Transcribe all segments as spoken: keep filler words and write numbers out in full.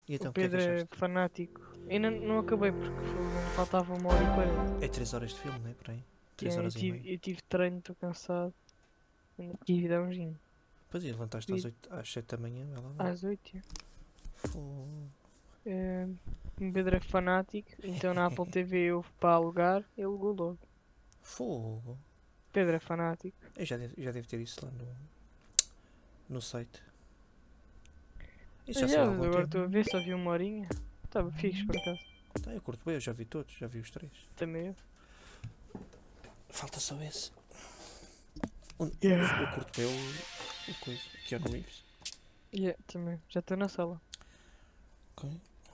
E então, O o que é que Pedro é achaste? fanático. Ainda não acabei porque foi- faltava uma hora e quarenta. É três horas de filme, não é? Por aí. três Eu horas e meia. tive, eu tive treino, estou cansado. Ainda tive de dar um gin. Pois e levantaste às, oito, às sete da manhã, vai lá ver. Às oito. Fogo. É, o Pedro é fanático, então na Apple T V houve para alugar, ele alugou logo. Fogo. Pedro é fanático. Eu já devo, já devo ter isso lá no, no site. Isso já Mas saiu já, há algum agora tempo. estou a ver, só vi uma horinha. Estava fixe por acaso. Tá, eu curto bem, eu já vi todos, já vi os três. Também eu. Falta só esse. O, Yeah. eu curto bem o, o coisa. Keanu Reeves. Yeah, também. Já estou na sala. Ok.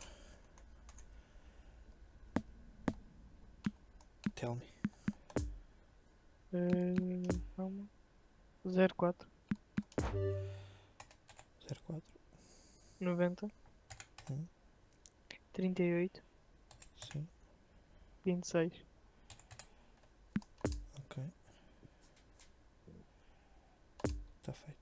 Tell me. Uh, calma. zero quatro. zero quatro. noventa. Hum. trinta e oito. Sim. vinte e seis. Ok. Está feito.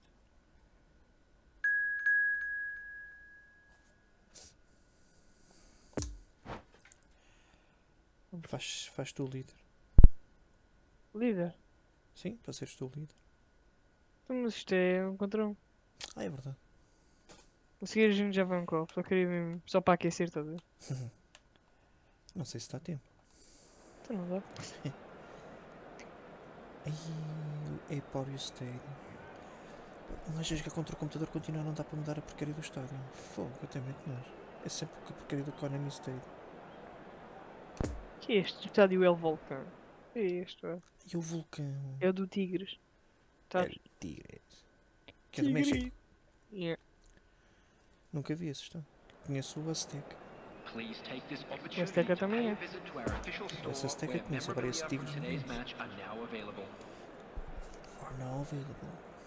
Faz, faz tu o líder. Líder. Sim, para seres tu o líder. Mas isto é um contra um. Ah, é verdade. A seguir a gente já vai um copo. Só queria mesmo. Só para aquecer, estás a ver? Não sei se dá tempo. Então não dá. Ai, é Empório Stadium. Um gajo a jogar contra o computador continua a não dá para mudar a porcaria do estádio. Fogo, até muito nós. É sempre com a porcaria do Konami Stadium. Que é este? O estádio El Volcão. É este, é. E o vulcão? É o do Tigres. É Sabes? Tigres. Que é do México. Yeah. Nunca vi esse estádio. Conheço o Azteca. O Azteca também é. Esse Azteca conheço, agora esse Tigres não conheço. Are now available.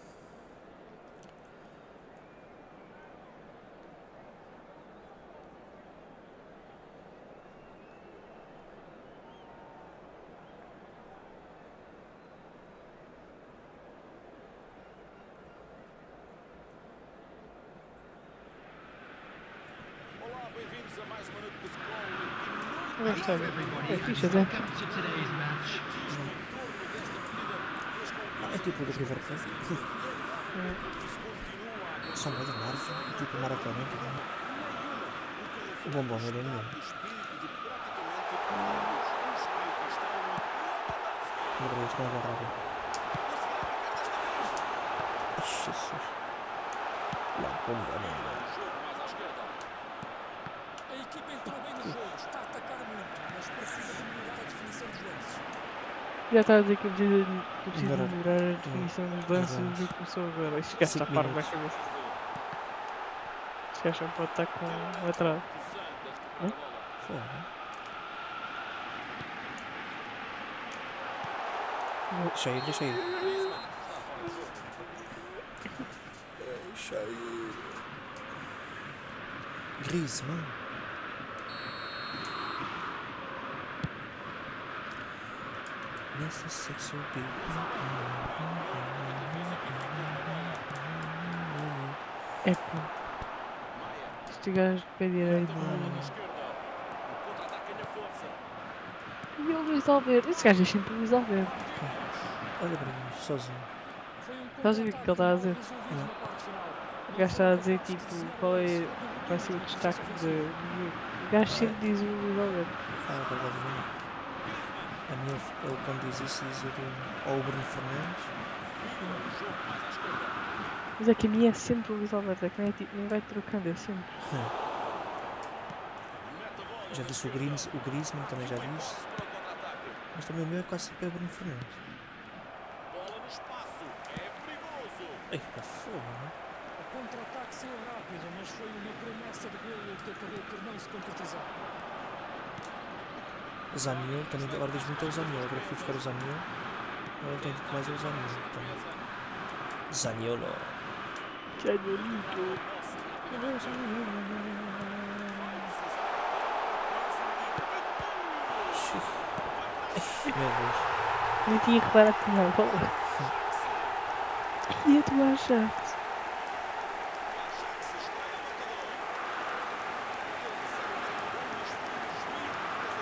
Olá, bem-vindos a mais uma noite de futebol. Não é estádio. É fixe até. Ah, é tipo o do River Plate. São bem largos, tipo maratona. O bombom não é nenhum. Meu Deus, estão a agarrar. Jesus. La bombonera. A equipa entrou bem no jogo, está a atacar muito, mas precisa de melhorar a definição dos lances. Já está a dizer que eu preciso de, eu preciso de Melhorar. melhorar a definição dos lances e começou agora. Este gajo está Cinco parvo na minutos. cabeça. Este gajo só pode estar com um atraso. Hã? Fogo. Deixa ir, deixa ir. Deixa ir. Griezmann. Nessa sexual Epa. Este gajo de pé direito. E o Luís Alberto. Esse gajo é sempre o Luís Alberto. Olha para mim, sozinho. Estás a ver o que ele está a dizer? Não. O gajo está a dizer tipo qual é. Vai ser o destaque de- do jogo. O gajo sempre diz o Luís Alberto. Ah, provavelmente. A mim, ele, ele quando diz isso, diz o do. Ou o Bruno Fernandes. Mas é que a minha é sempre o Luís Alberto. É que não, é, tipo, não vai trocando, é sempre. Já disse o, Grims, o Griezmann, também já disse. Mas também o meu é quase sempre o Bruno Fernandes. Bola no espaço, é perigoso. Ei, pá, fogo, não é? O contra-ataque saiu rápido, mas foi uma promessa de golo que acabou por não se concretizar. Zaniol, também agora diz muito o Zaniol. Agora fui buscar o Zaniol. Agora tenho que mais o Zaniol também. Zaniolo. Janolito. Meu Deus. Nem tinha reparado que tinha a bola. E a tua Ajax?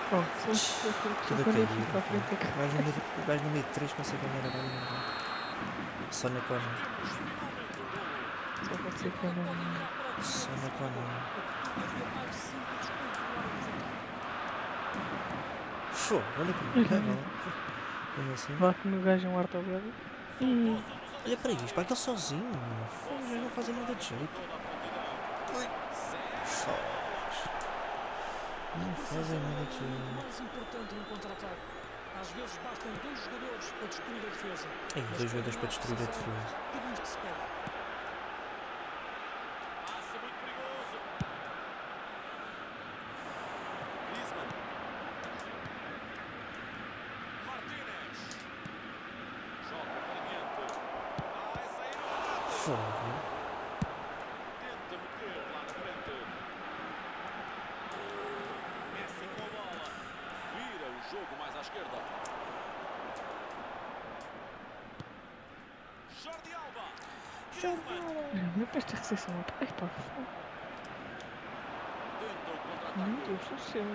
Oh, se se Tudo a quando eu cair. fui para a frente é que O gajo no meio- o gajo no meio de três consegue ganhar a bola e não dá. Só na cona. só pode ser que eu não. Só na cona. Tornaria mais simples controlar o resultado. Fogo, olha para mim. É bola. Mesmo assim. Lá que o meu gajo é um ortobelo. E. Olha para isto, para aquele sozinho. Fogo, já não fazem nada de jeito. Fogo. Não fazem nada de jeito. Mais importante no contra-ataque. Às vezes bastam dois jogadores para destruir a defesa. Ei, dois jogadores para destruir a defesa. Tudo isto se perde. Passe muito perigoso. Griezmann. Martínez. Joga para diante. Vai sair o remate. Fogo. Tenta meter lá na frente. Messi com a bola. Vira o jogo mais à esquerda. Jordi Alba. Griezmann. Olha para esta recepção. Ai pá, fogo. Tenta o Meu contra-ataque. Deus do céu.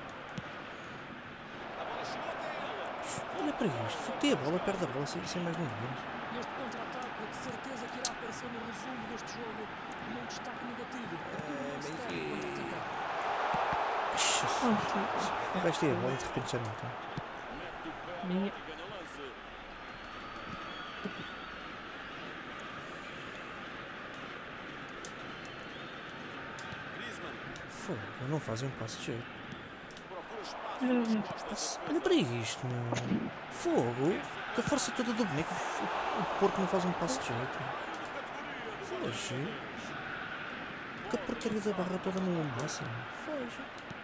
A bola chegou até ele. Olha para isto. Fogo, tem a bola, perde a bola sem, sem mais nem menos. Este contra-ataque, de certeza que irá aparecer no resumo deste jogo num destaque negativo. Tudo não se pode contra-atacar. Ixi, Oh, que. O gajo tem a bola e de repente já não tem. Mete o pé Minha. e ganha lance. Griezmann Fogo, não fazem um passo de jeito. procura espaço Olha, nas olha. costas da Olha para isto, meu. Fogo. Com a força toda do boneco, o o porco não faz um passo de jeito. Foge. Com a porcaria da barra toda no máximo. Foge.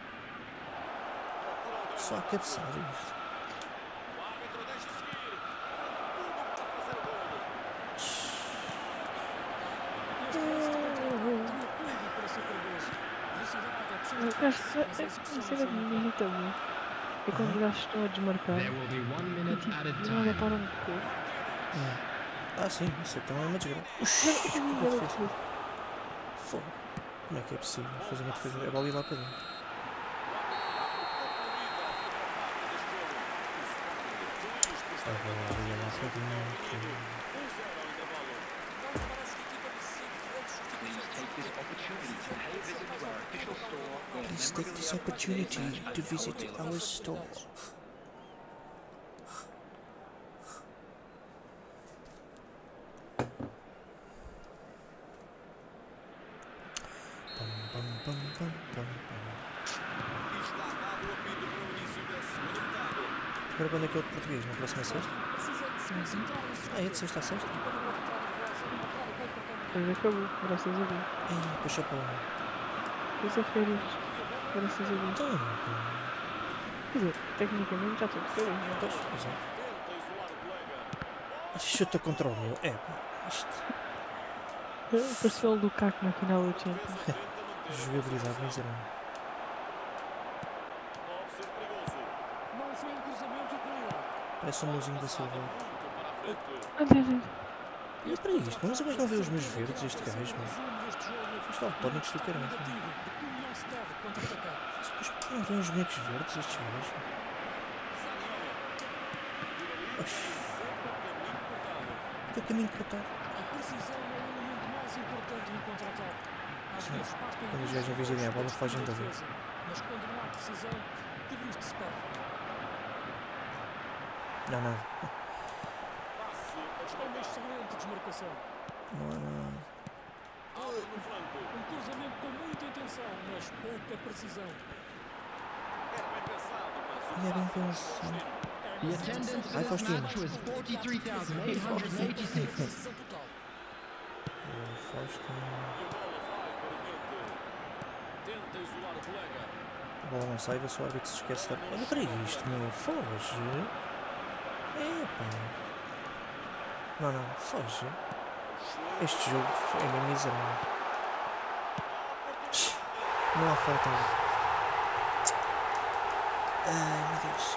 Só a cabeçar isto. O árbitro deixa seguir. Tudo para fazer o golo. Este lance de contra-ataque tinha tudo para ser perigoso. Velocidade, opções Eu de acho passe, mas a que execução a não cena foi que me muito irrita muito é quando os gajos estão a desmarcar There will be one e minute tipo, at a do nada time. param de correr. Ah, sim, isso então é uma desgraça. Eu Uxi, tenho que que defesa. defesa. Fogo. Como é que é possível fazer uma defesa? A bola ir lá para dentro. A bola ia lá para dentro. Please take this opportunity to visit our store. Pam, pam, pam, pam, pam, pam. Está dado o apito para o início da segunda metade. Agora quando é que é o de português? Na próxima sexta? Precisa de se concentrar em Ah, é de sexta a sexta? Depois acabou, graças a Deus. Ei, puxa para lá. Depois é férias, graças a Deus. Então, pá. Quer dizer, tecnicamente já estou de férias. não é? Pois, exato. Tenta isolar o colega. Chuta contra o meu. É, pá. Isto. Pareceu o Lukaku na final da Champions. Tenta manter. Jogabilidade miserável. Pode ser perigoso. Não foi um cruzamento de qualidade. Parece um mozinho da Silva. Muito para a frente. Olha, olha. Olha para isto, mas o gajo não vê os meus verdes, este gajo, mano. Isto é o tónicos do caralho. De como não se deve contra-atacar. Mas não vêem os bonecos verdes, estes gajos? Oxi, que caminho cortado. A precisão é o elemento mais importante no contra-ataque. Às Sim. vezes basta um Quando os golo gajos não virem a bola, para fogem destruir a dali. defesa. Mas quando não há precisão, tudo isto se perde. Não, nada. Passe É uma excelente desmarcação. Não há nada. alto no flanco. Um cruzamento com muita intenção, mas pouca precisão. Era bem pensado, mas o E é bem passe não pensado. chegou. The attendance in Vai, this Faustino. match was forty-three thousand eight hundred eighty-six. Precisão total. O Fausto. E a bola vai para diante. Tenta isolar o colega. A bola não sai, vê se o árbitro se esquece da. Olha para isto, meu. Foge. Epa. Não, não. Foge. Este jogo é mesmo miserável. Não há falta. Ai, meu Deus.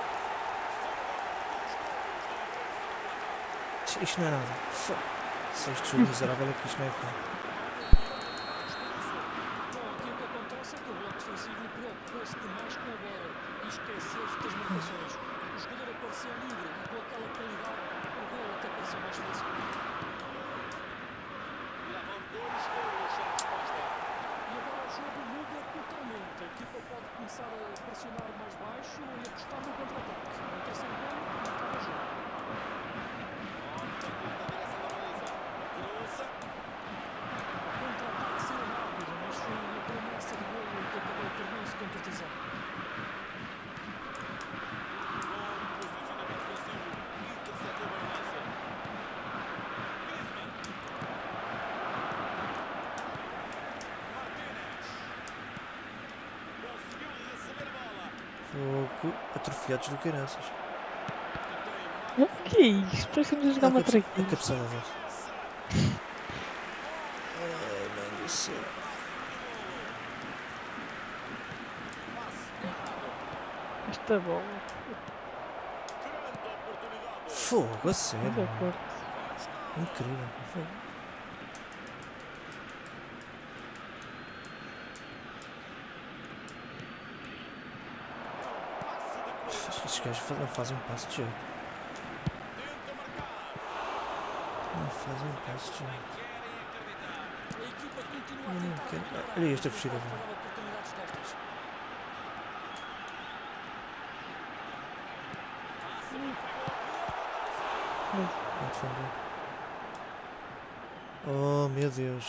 Isto- Isto não é nada. Fo- Se este jogo miserável é que isto não é fã. Bom, aqui o que acontece é que o bloco defensivo preocupou-se demais com a bola e esqueceu-se das marcações. O jogador apareceu livre e com aquela qualidade, o gol até pareceu mais fácil. E agora o jogo muda totalmente. A equipa pode começar a pressionar mais baixo e apostar no contra-ataque. O terceiro gol acaba o jogo. O contra-ataque saiu rápido, mas foi uma promessa de golo que acabou por não se concretizar. Fogo. Atrofiados do caraças. O que é isto? Parece que estamos a jogar Ah, uma a cabeça- a traquinha. cabeçada dele. Ai, mãe do céu. Esta bola. Fogo, a sério. Muito forte. Incrível. Fogo. Estes gajos fa- não fazem um passo de jeito. Não fazem um passo de jeito. A equipa continua a Eu não tentar quero- recuperar olha a esta bola fugida para dele. dar oportunidades destas. Vai defender. Oh meu Deus.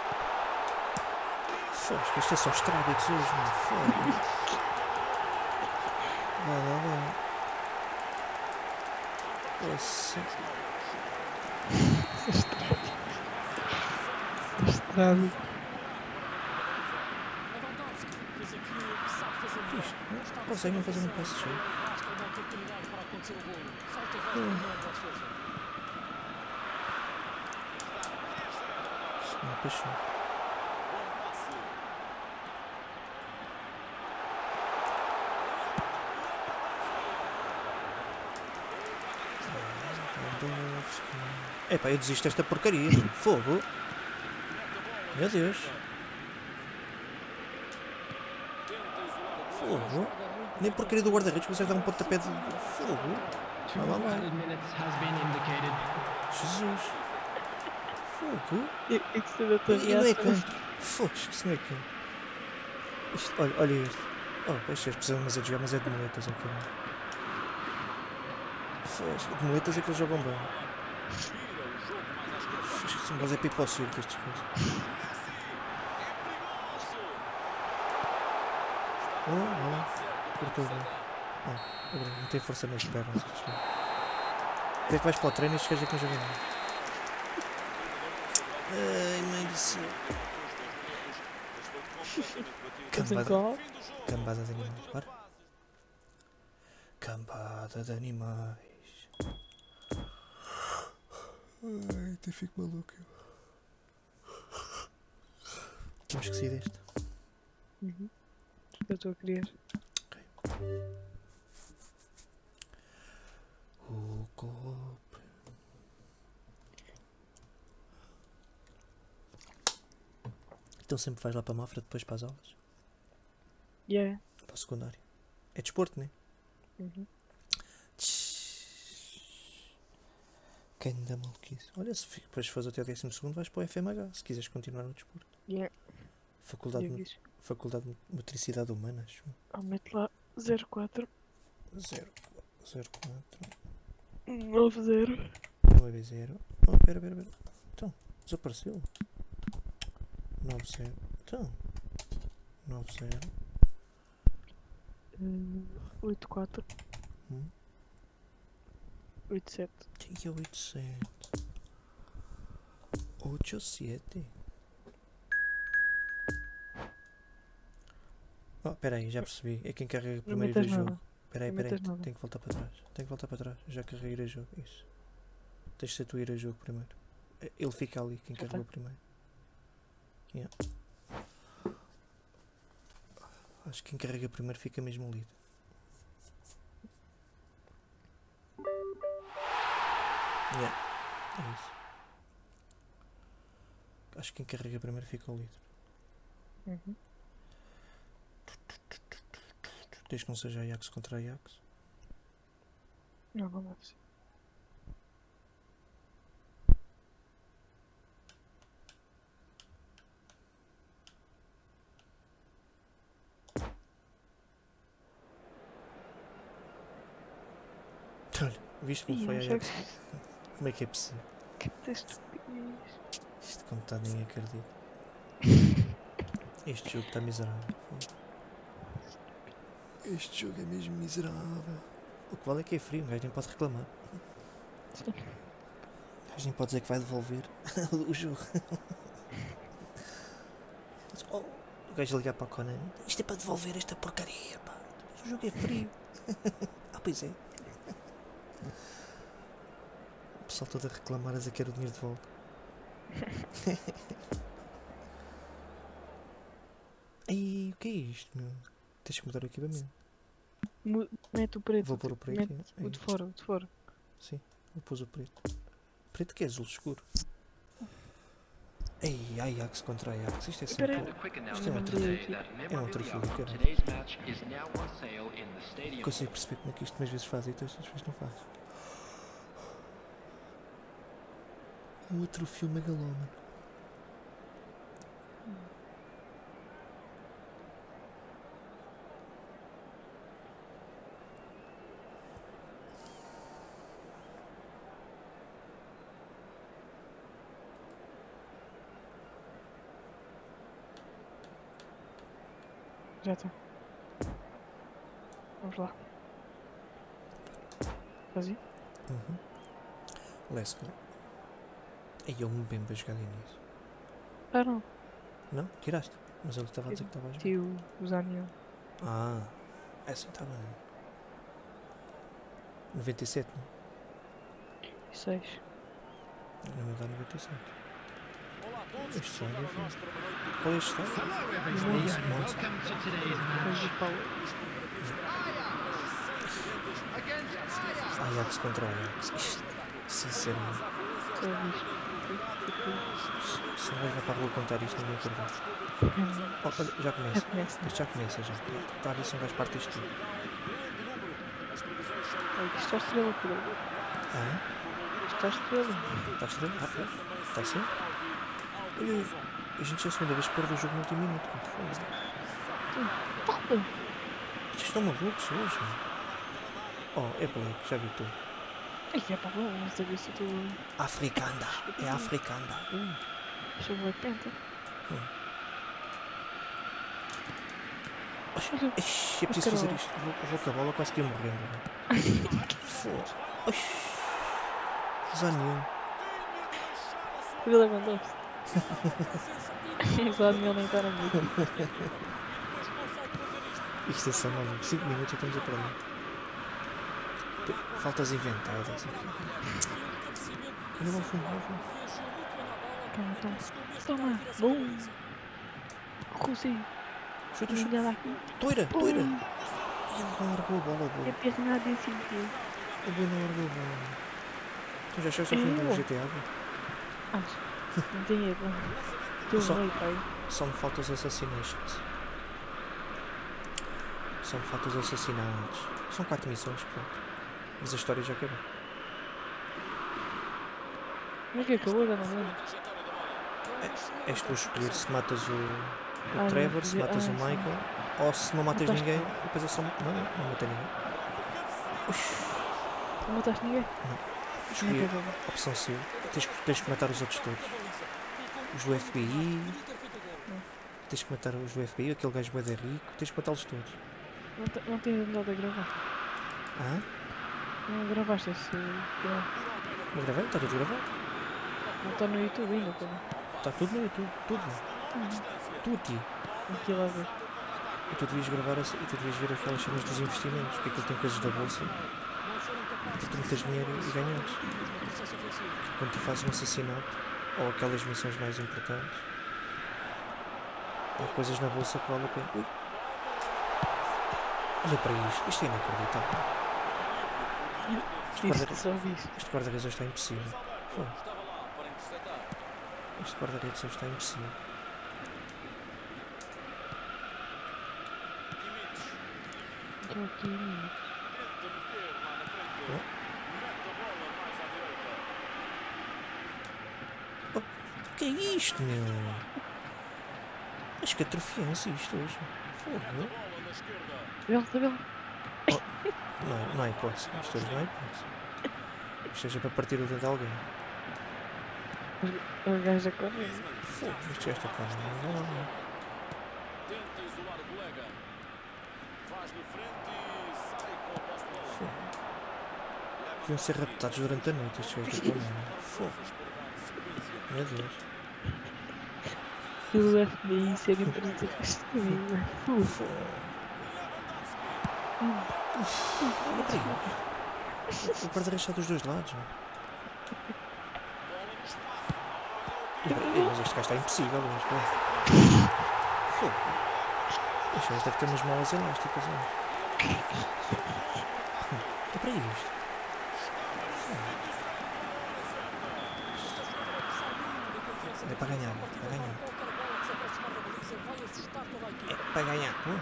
Fogo, isto é só estrábicos hoje, mano. Fogo. Vai lá, vai. Nossa. Estrado. Lewandowski fez aquilo que sabe fazer melhor. Isto, Não não estava conseguem sem fazer um pressão. passo de jeito. Basta uma oportunidade para acontecer o golo. Salta e vai para a defesa. Isto não é paixão. Epá, eu desisto desta porcaria. Fogo. Meu Deus. Fogo. Nem porcaria do guarda-redes consegue dar um pontapé de fogo. Two Vai lá, vai. added minutes has been indicated. Jesus. Fogo. E e que se da tua E não é reação? canto. Fogo, isto não é canto. Isto, olha, olha este. Oh, pois vocês precisam mais é de jogar, mas é de moletas, ok? Fogo, de moletas é que eles jogam bem. Fogo, são quase é pipa ao circo estes gajos. Oh, oh. Cortou bem. Oh, oh, não tem força nas pernas estes gajos. Como é que vais para o treino e estes gajos é que não jogam bem? Ai, mãe do céu. Estás em Cambada, qual? cambada de animais, bora. Cambada de animais. Ai, até fico maluco. Temos que sair deste. Uhum. Eu estou a querer. O copo. Então sempre vais lá para a Mafra depois para as aulas? Yeah. Para o secundário. É desporto, não é? Uhum. Quem dá maluquice? Olha, se fico- depois faz até o décimo segundo vais para o F M H, se quiseres continuar no desporto. Yeah. Faculdade, Eu de- disse. Faculdade de Motricidade Humana, acho. Ah, mete lá zero quatro zero quatro nove zero. nove zero. Oh, pera, pera, pera. Então, desapareceu. nove zero. Então, nove zero. oito quatro Hum. oito sete. Tinha oito sete. oito sete. Oh, pera aí, já percebi. É quem carrega primeiro metas o jogo. nada. Pera aí, Não pera aí. metas nada. Tenho que voltar para trás. Tenho que voltar para trás. Já carreguei a jogo. Isso. Tens de ser tu ir a jogo primeiro. Ele fica ali, quem Já carregou primeiro. Yeah. Acho que quem carrega primeiro fica mesmo líder. Yeah. É isso. Acho que quem carrega primeiro fica o líder. Uhum. Desde que não seja Ajax contra Ajax. Não, não deve ser. Olha, viste como Ih, foi não Ajax? sei Como é que é possível? que que estupidez. Isto como está, ninguém acredita. Este jogo está miserável. Este jogo é mesmo miserável. O que vale é que é frio, um gajo nem pode reclamar. Sim. O gajo nem pode dizer que vai devolver o jogo. Mas, oh, o gajo ligar para a Conan. Isto é para devolver esta porcaria, pá. Mas o jogo é frio. Ah, pois é. O pessoal todo a reclamar a dizer que era o dinheiro de volta. Ei, o que é isto, meu? Tens que mudar o equipamento. Mu- Mete o preto. Vou pôr o tipo, preto, Mete é. o de fora, o de fora. Sim, vou pôr o preto. Preto que é azul escuro. Ei, Ajax contra Ajax. Isto é Espera sempre. aí. A quick Isto é announcement outra, today that é outra fila, memorabilia cara. from today's match is now on sale in the stadium. Consigo perceber como é que isto umas vezes faz e outras vezes não faz. Um outro filme megalómano. Já está. Vamos lá. Fazia? Uhum. Let's go. Ei, eu me bem para jogar nisso. Ah, não. Não? Tiraste? Mas ele estava a dizer que estava a jogar. Tio, o Zaniel. Ah, é assim estava. noventa e sete, não? E seis. Não me dá noventa e sete. Olá a todos. Este som é Para diferente. nós, para a noite. Qual é este som? Hello everybody, Monza, and Monza. welcome to today's Mas match. o Paulo. Ajax contra Ajax. Isto, sinceramente, Só viste. se não vais para a rua contar isto, ninguém acredita. Oh, olha, já Já começa. começa. Isto já começa, já. Está a ver se um gajo parte isto tudo. Olha, isto está estrela, por ali. Ah, Isto está estrela. está estranho? Ah, pois. Está certo? Ui, ui. A gente já é a segunda vez que perde o jogo no último minuto. Como foi? Fala! Isto estão malucos hoje. Oh, é Black, já vi tudo. Ai, é para lá, não sabia se tu. Africanda. É africanda. Ui. Deixa eu ver Panther. Ixi, é preciso fazer isto. Vou, vou com a bola quase que ia morrendo. Foda-se. Zanil. O Lewandowski. O Zaniel nem está na música. Isto é só maluco. cinco minutos já estamos a perder. Faltas inventadas. Olha, vou fumar, vou fumar. Toma, toma. Toma. Bom. Consegui. Chuta, chuta. Olha lá aqui. Toira, toira. Bom. E ele não largou a bola, É boa. pernada em cima. O boa não largou a bola. Tu já chegaste ao fim do G T A? boa? Acho. Não tem erro. Tem Só- um meio, pai. Só me faltam os assassinations. Só me faltam os assassinatos. São quatro missões, pô. Mas a história já acabou. Como é que acabou? Já não lembro. És tu a escolher se matas o, o Ah, Trevor, não, se matas ah, o sim. Michael, ou se não matas Mataste ninguém, e depois é só. Não, não, não matei ninguém. Não mataste ninguém? Escolhi Não, não, a opção C. Tens, que- tens que matar os outros todos. Os do F B I. Tens que matar os do F B I, aquele gajo bué da rico. Tens que matá-los todos. não, te- não tens nada a gravar. Ah? Não gravaste esse. Não, Não gravei? Está tudo gravado? não está no YouTube ainda, pô. Está tudo no YouTube. Tudo. Tudo. Tem que ir lá ver. E tu devias gravar assim, e tu devias ver aquelas cenas dos investimentos, porque aquilo tem coisas da bolsa. E tu metes dinheiro e ganhas. Quando tu fazes um assassinato, ou aquelas missões mais importantes, há coisas na bolsa que vale a pena. Ui. Olha para isto, isto é inacreditável. Este Isso, guarda- só vi isso. este guarda-redes hoje está impossível. Foi. Este guarda-redes hoje está impossível. Estou aqui. Oh, que é isto, meu? Acho que atrofiam-se isto hoje. Fogo. Tabela, tabela. Não, é- não é hipótese. Isto hoje não é hipótese. Isto seja para partir o dedo de alguém. O gajo a correr. Fogo. Isto já está quase. Não, não, não. Tenta isolar o colega. Faz-lhe frente e sai com a posse de bola. Fogo. Deviam ser raptados durante a noite estes gajos da Polónia. Fogo. Meu Deus. O F B I serem presos este caminho. Fogo. Olha para aí. O guarda-redes está dos dois lados. Ei, mas este gajo está impossível. Mas, pronto. Fogo. Este gajo deve ter umas molas elásticas. Olha para isto. É para ganhar. Para ganhar. É para ganhar. Hum.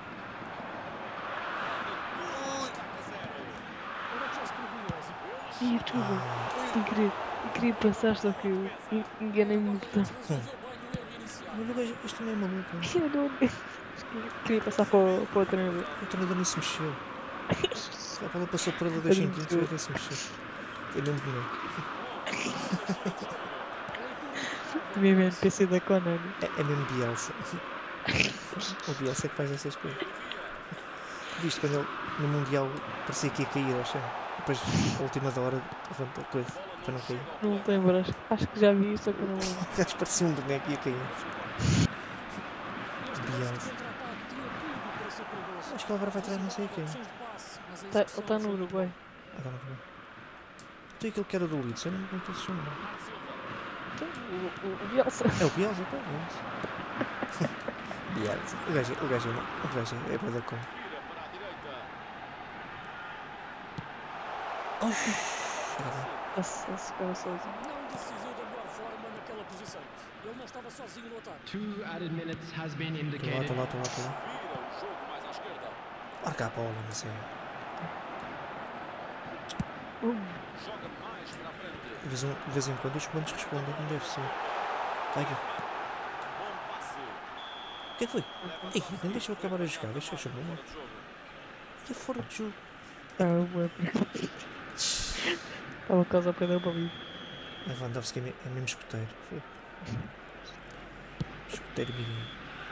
Ih, tudo. Sem querer. Eu queria passar, só que eu en- enganei-me no botão. Mas o gajo, este também é maluco. Eu não. Queria passar para o, para o treinador. O treinador nem se mexeu. Só a bola passou por ali dois centímetros e nem se mexeu. É mesmo boneco. Mesmo N P C da Konami. É, é mesmo Bielsa. O Bielsa é que faz essas coisas. Viste quando ele no Mundial parecia que ia cair ao chão. Depois, a última da hora, levanta a coisa para não cair. Não te lembras? Acho que já vi isso, só que eu não lembro. O gajo parecia um boneco e ia cair. Bielsa. Acho que ele agora vai treinar não sei quem. Tá, ele está no Uruguai. Agora não vai. Tem aquele que era do Leeds, eu não me lembro se chama. Então, o, o, o Bielsa. É o Bielsa, pá, é isso. Bielsa. O gajo, o gajo, é- o gajo é para dar com. Esse, esse cara sozinho. Não decidiu da melhor forma naquela posição. Ele não estava sozinho no ataque. Two added minutes has been Estou lá, indicated. estou lá, estou lá, estou lá. Vira o jogo mais à esquerda. Larga a bola, não sei. Uh, Joga mais para a frente. De vez, em, de vez em quando os comandos respondem como deve ser. Vai aqui. Bom passe. O que é que foi? Ei, nem deixa eu acabar a jogar, deixa eu chamar. E é fora de jogo. ah, ué. Estava quase a perder o balido. Lewandowski é me- é mesmo escoteiro. Foi. Escoteiro mirim.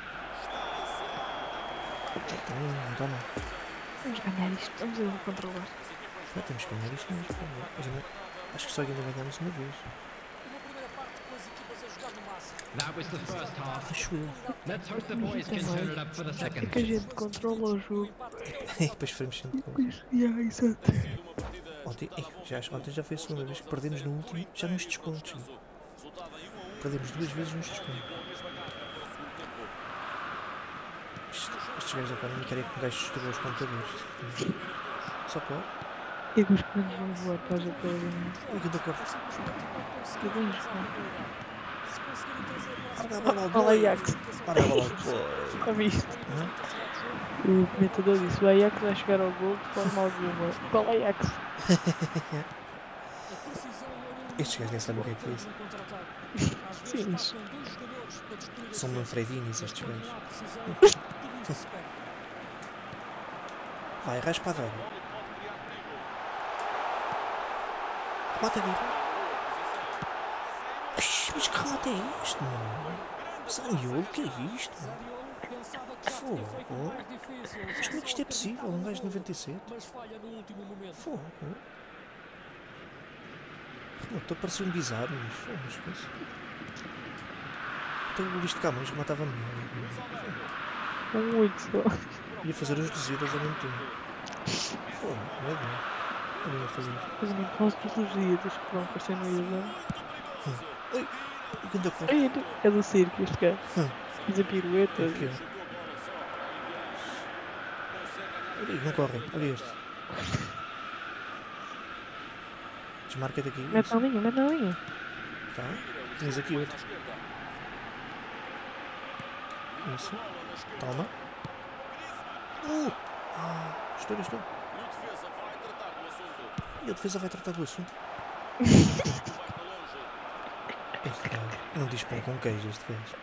Toma, toma. Vamos ganhar isto, vamos eu controlar. Já temos que ganhar isto mesmo. pô. Mas ainda- acho que só ainda ganhamos uma vez. Uma primeira parte com as equipas a jogar no máximo. That was the first half. Acho eu. Let's hope the boys can turn it up for the É second. que a gente controla o jogo. E depois faremos sempre com. Pois, yeah, exato. Ontem, ei, já, ontem já foi a segunda vez que perdemos no último, já nos descontos. Perdemos duas vezes nos descontos. Isto- Estes gajos agora não querem que um gajo destrua os computadores. Só pode. E que os comandos vão voar para a gente para ganhar. Ui, que da cor. Que bem, pá. Larga a bola ao Fala boi. Ajax. Larga a bola ao boi. Já viste? Hã? O comentador disse: o Ajax vai chegar ao gol de forma alguma. Qual Ajax? Estes gajos nem sabem o que é que é isso. Sim, isso. São manfredinis estes gajos. Vai, raspadão. Remata aqui. Ai, mas que remate é este, mano? Zaniolo, o que é isto? Fogo. Mas como é que isto é possível? Um gajo de noventa e sete? Mas falha no último momento. Fogo. Estou a parecer um bizarro, mas fogo, mas coisa. Então o Luís de Camões rematava melhor. Um oito só. Ia fazer as descidas ao mesmo tempo. Fogo, meu Deus. Ele ia fazer isso. Mas nem quase todos os dias que vão aparecer no Ivan. Oi! E quando eu corro? É, do- é do circo este gajo. Hum. Fazer piruetas. Aqui, ó. Olha aí, não correm. Olha este. Desmarca daqui. Mete na linha, mete na linha. Tá. Tens aqui outro. Isso. Toma. Uh! Ah. Estou, estou. E a defesa vai tratar do assunto. Este gajo. Não diz pão com queijo este gajo.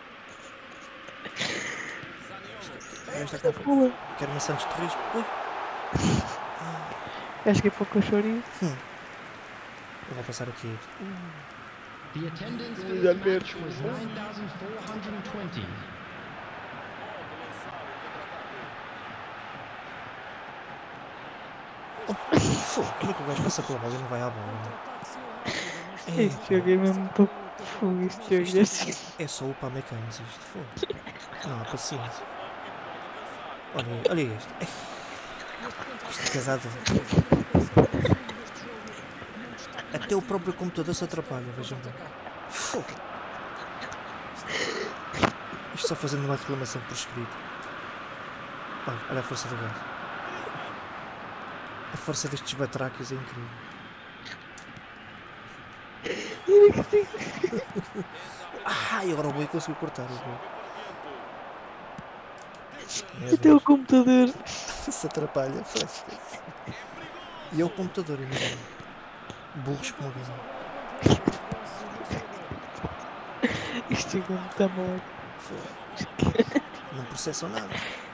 Este gajo está com fome. Quero maçãs de três. Ui. Acho que é pouco chorinho. Hum. Eu vou passar aqui. The attendance for this match was nine thousand four hundred twenty. Fogo, como é que o gajo passa pela bola e não vai à bola? É, Este jogo é mesmo para fogo. Este jogo é assim. é só o Pamecans isto. Fogo. Não há paciência. Olha, olha este. Este casado. Até o próprio computador se atrapalha, vejam bem. Fogo. Isto só fazendo uma reclamação por escrito. Olha, olha a força do gajo. A força destes batráquios é incrível. Ah, e agora o boi conseguiu cortar o boi. Meu Até o Deus, computador. se atrapalha, faz. E é o computador, imagina. Burros como alguém. Isto jogo não está mal. Não processam nada.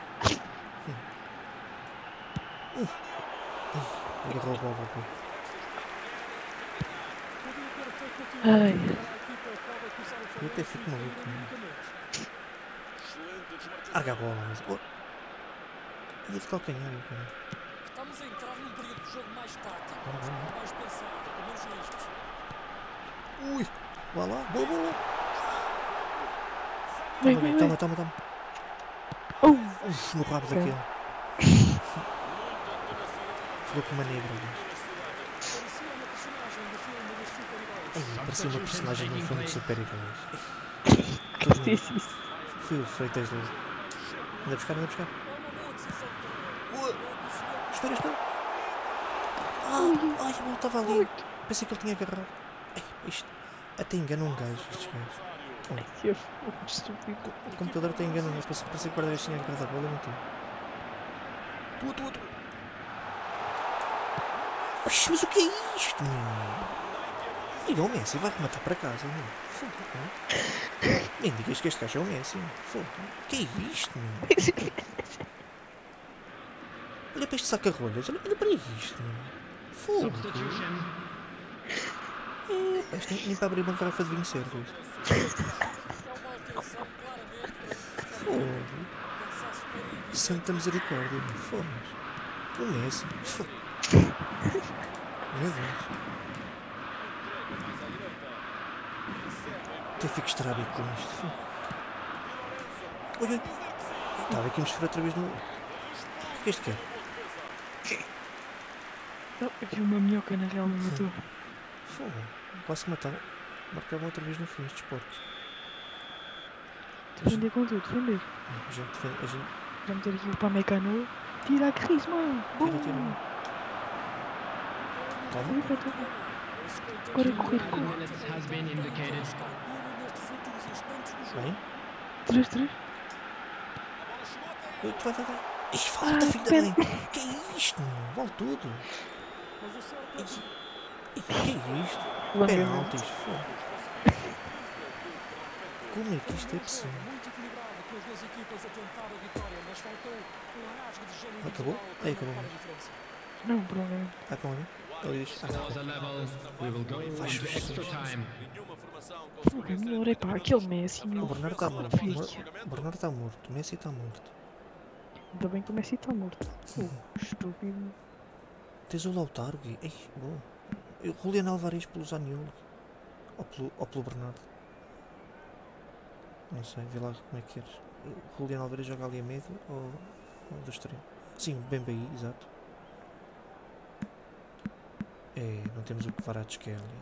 Hum. Uh. Agarrou a bola, boi. Ai. Eu até fico maluco. Larga a bola, mas. Oh. Ia de calcanhar, cara. Estamos a entrar num período de jogo mais tático, Bora, bora. mais pensado, com menos riscos. Ui! Vá lá, boa, boa, boa. Vai, Toma, vai, toma, vai. toma, toma. Oh. Uf, no rabo Ok. daquele. Ficou com uma negra. Parecia uma personagem do filme dos super-heróis. Ai, parecia uma personagem de um filme de super-heróis. Tudo bem. Disse isso. Fui o feitas dele. Anda a buscar, anda a buscar. É uma boa decisão de treino. Ua. Espera, espera. Ah, ai, a bola estava ali. Pensei que ele tinha agarrado. Ai, isto até engana um gajo, estes gajos. Que fogo estúpido. O computador até engana um gajo. Pensei, pensei que o guarda-gajo tinha agarrado a bola e não tinha. Tua, tua, tua. Oxi, mas o que é isto, meu? Liga o Messi, vai rematar para casa, meu. Fogo, meu. Nem digas que este gajo é o Messi, meu. Fogo. O que é isto, meu? Olha para este saca-rolhas, olha, olha para isto, meu. Fogo. Substitution. É, pá, isto nem, nem para abrir uma garrafa de vinho serve isto. Fogo. Santa misericórdia, meu. Fogo. O Messi. Fogo. Meu Deus. Até fico estrábico com isto. Fogo. Olha. Estava aqui a mexer outra vez no. O que é que este quer? Não, eu vi uma minhoca na real no motor. Fogo. Quase que mataram. Marcavam outra vez no fim estes porcos. Defender com tudo, defender. A gente defende. A gente. Já meter aqui o Pamecano. Tira a Crisma! Tira, tira. Toma. Agora correr Added com. minutes has been indicated. Bem. três três. Oi, tu vai, vai, vai. Ih, falta, Ah, filho da pena. mãe. Que é isto, meu? Vale tudo. Ih, ih, que é isto? Langamento. Penaltis, fogo. Como é que isto é possível? Muito equilibrado com as duas equipas a tentar a vitória, mas faltou um rasgo de gênio Acabou? individual Aí para acabou marcar a mesmo. diferença. Não, prolongamento. Ah, para onde? Ele diz. Ah, Scores are level. We will go into extra time. O melhor é pá, aquele Messi, o meu. Bernardo está morto. Fui Mor- aqui. O Bernardo está morto. O Messi está morto. Ainda bem que o Messi está morto. Oh, estúpido. Tens o Lautaro, Gui. Ei, boa. E o Julián Alvarez pelo Zaniolo. Ou pelo, ou pelo Bernardo. Não sei, vê lá como é que queres. O Julián Alvarez joga ali a médio ou, ou do extremo? Sim, bem bem, exato. É, não temos o que Varades quer ali.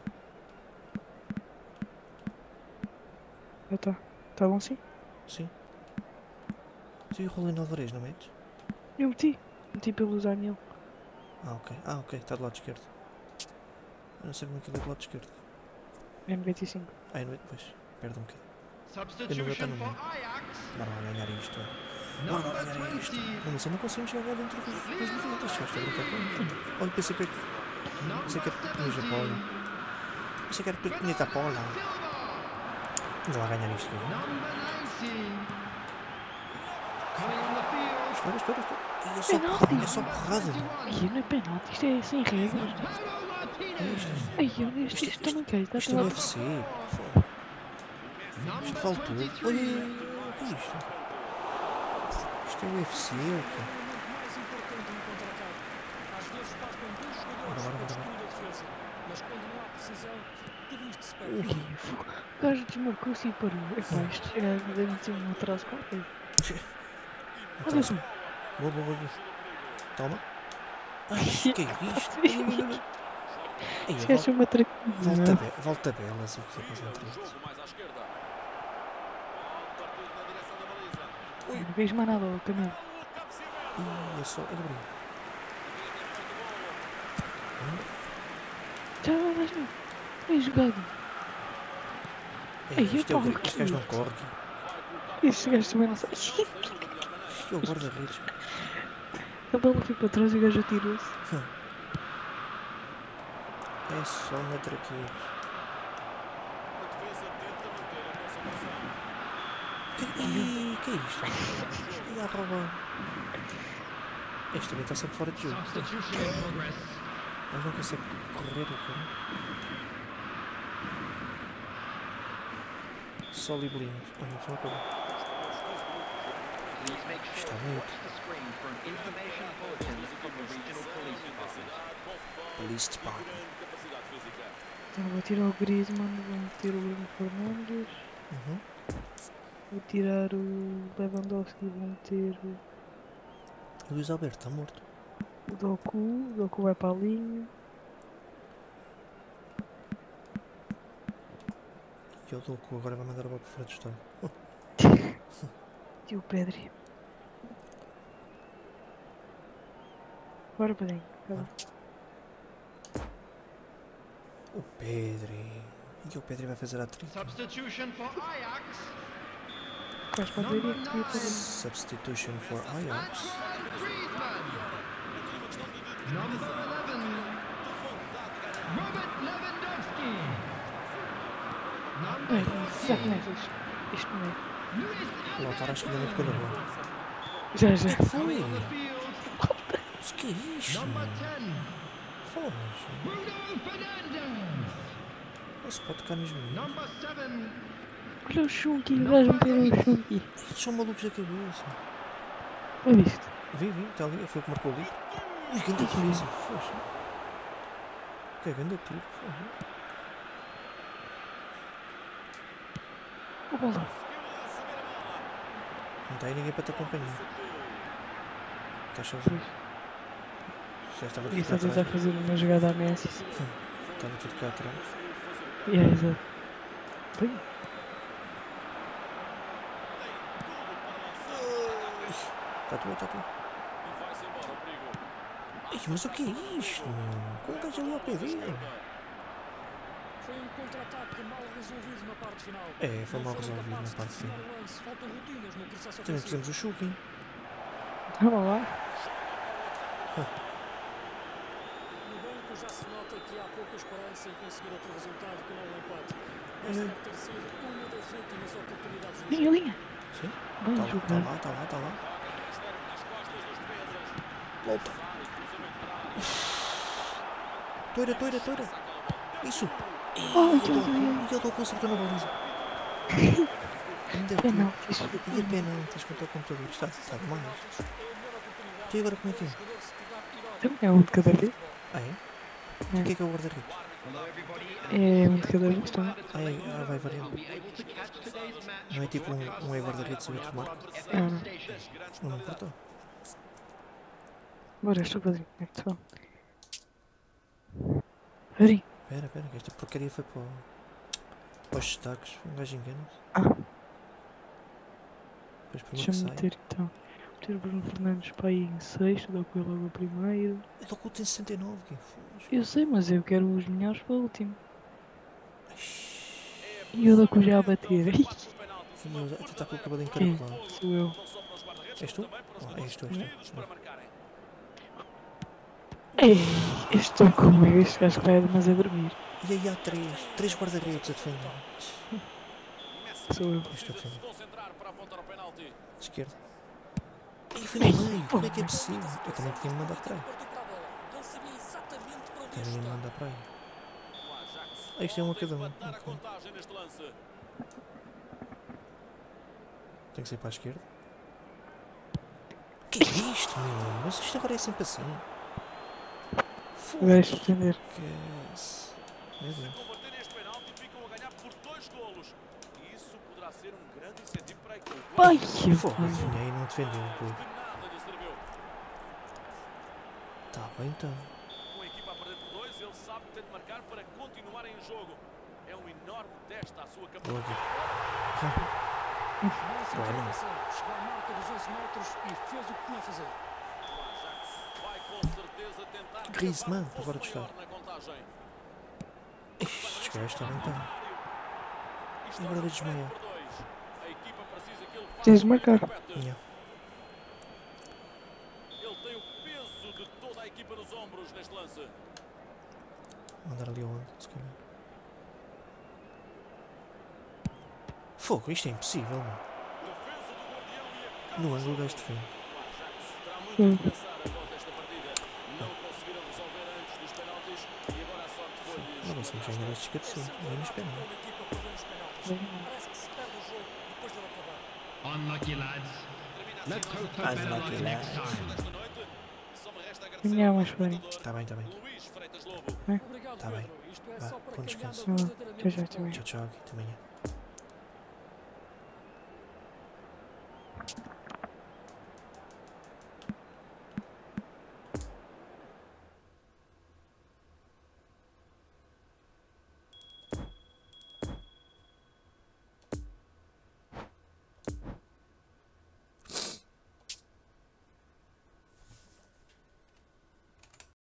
Já está. Está bom sim? Sim. Sim, o Julián Alvarez, não metes? Eu meti. Meti pelo Daniel. Ah, ok. Ah, ok, está do lado esquerdo. Eu não sei como é que ele é do lado esquerdo. É noventa e cinco. Ah, é no depois. Perde um bocadinho. Substitution no for meio. Ajax. Bora lá ganhar isto. é. Bora lá ganhar isto. Não, mas eu não consigo chegar dentro dos, dos noventa. Já estou a brincar com isto. Olha, pensei que... Pensei que era Pinha Paula. Pensei que era Pinha Paula. Vamos lá ganhar isto. Espera, espera, espera. É só porrada, é só porrada. Aqui não é penalti, isto é sem regras. Ai, eu isto isto também quer, está Isto é a o U F C. Isto vale tudo. Olha, o que é isto? Isto é o U F C, o quê? mais importante no contra-ataque. Às vezes bastam dois jogadores Bora, bora, para bora. destruir a defesa, mas quando não há precisão, tudo isto se perde. O gajo desmarcou-se e parou. Epá, isto chega deve ter um atraso qualquer. Olha só. Boa, boa, boa. Toma. Ai, que é isto? Ai, Isto é uma traquinha. volta, be volta belas o que é que é triste. Não vejo mais nada, Camilo. Ih, é só... Olha bem. Já vais não. Bem jogado. Ei, Ai, isto é o eu que este gajo não corre. Este gajo também não sabe. Isto é o guarda-redes. A bola foi para trás e o gajo atirou-se. É só matraquinhos. Que, Ih, que é isto? E a roubar. Este também está sempre fora de jogo. Substitution in progress. Mas não consegue correr o cara. Só libelinhos. Ah, não, só acabou. Please make sure Está to bonito. watch the screen for an information bulletin from the regional police department. Police Department. Então vou tirar o Griezmann, vou meter o Bruno Fernandes, Uhum. vou tirar o Lewandowski, vou meter o Luís Alberto está morto. Doku, o Doku vai para a linha. E o Doku agora vai mandar a bola para fora do estádio. E o Pedri. Bora, Pedrinho. Bora. O Pedri. E o Pedri vai fazer a trick. Substitution for Ajax. Vais para a direita e o Pedrinho. Substitution for Ajax. Antoine Griezmann. Number eleven. Robert Lewandowski. Number Ai, já fourteen. começas. Isto não é. Luis O Lautaro acho que ainda não tocou na bola. Já, já. Foi! on the field. Mas que é isto? Number ten. Foge. Bruno Fernandes. Esse pode tocar nos meninos. Number seven. Olha o Shunki, o gajo meteu o Shunki. Eles são malucos da cabeça. Olha isto. Vi, vi, está ali. Foi o que marcou ali. Ui, grande defesa. Foge. Que grande tiro. Foge. O bola. Não está aí ninguém para te acompanhar. Estás sozinho. Já estava tudo Isso cá a tentar atrás. fazer uma jogada a Messi. Estava tudo cá atrás. E é, exato. Bem, Está tua, está tua. Ih, mas o que é isto, meu? Como estás ali ao pé dele? Foi um contra-ataque mal resolvido na parte final. É, foi Não mal foram resolvido na capazes de parte definir final. o lance. Faltam rotinas no processo Também ofensivo. fizemos o Shuki. vamos lá. No banco já se nota que há pouca esperança em conseguir outro resultado que não o empate. É. Esta deve ter sido uma das últimas oportunidades do Linha, jogo. linha. Sim? Bem Está lá, está jogado. lá, está lá, está lá. Volta. Toira, toira, toira. Isso. Ai, E que eu horrível. dou com acertou na baliza. Ainda Penaltis. E a penaltis contra o computador. Está, está demais. E agora como é que é? Também é um de cada vez. Ah, é? O que é que é o guarda-redes? É um de cada vez também. Ah, é, ah, vai variando. Be able to catch today's match. Não é tipo um, um é guarda-redes e o outro marca. Ah, não. Não, não importa. Bora, estou Pedrinho. Como é que se fala? Pedrinho. Espera, espera, que esta porcaria foi para, o- para os destaques. Um gajo engana-se. Ah, Depois primeiro que deixa-me sai. meter então. Meter o Bruno Fernandes para aí em sexto, dou com ele logo a primeiro. Eu dou com o tem sessenta e nove. Que foge. Eu sei, mas eu quero os melhores para o último. E eu dou com já a bater. E eu até está com o cabelo Quem? encaracolado. Sou eu. És tu? Oh, és tu, és tu. Ei, estou como eu, este gajo vai demasiado a dormir. E aí há três. Três guarda-redes a defender. Sou eu. Este a defender. Esquerda. E foi no meio. Como é que é possível? Eu também tinha me mandado para aí. Também ia me mandar para aí. Ah, isto é um a cada um. Okay. Tem que ser para a esquerda. Que é isto, meu? Mas isto agora é sempre assim. O gajo defender. Que é isso? Meu Deus. Ai, Fogo, eu adivinhei e não defendeu. Pô. Tá bem então. Com a equipa a perder por dois, ele sabe que tem de marcar para continuar em jogo. É um enorme teste à sua Boa. capacidade. Não se interessa. Chegou à marca dos onze metros e fez o que tinha a fazer. O Ajax vai com certeza tentar Griezmann, gravar um agora de fosso maior estar. na contagem. Estes gajos está bem então. Está Agora no vai desmaiar. por dois. A equipa precisa que ele faça Tens de o marcar. compete. Yeah. Ele tem o peso de toda a equipa nos ombros neste lance. Mandar ali ao onde, se calhar. Fogo, isto é impossível, mano. Defesa do Guardião e a No ângulo o gajo defende. O Ajax terá muito Hum. a pensar após esta partida. Não conseguiram resolver antes dos penaltis e agora a sorte foi-lhes. Não conseguimos ganhar estes cabecinhos. Nem nos esperam. Uma equipa perdeu nos penaltis. Parece que se perde o jogo depois de ele acabar. Unlucky lads. Let's hope for Unlucky better luck next lads. time. Desta noite, só me resta agradecer Minha ao mais bem. comentador, Tá bem, tá bem. Luís Freitas Lobo. Obrigado, Tá bem. Pedro. Isto é Vá, só para bom quem anda descanso. Tchau, verdadeiramente tchau, tchau. Tchau, tchau. Até amanhã.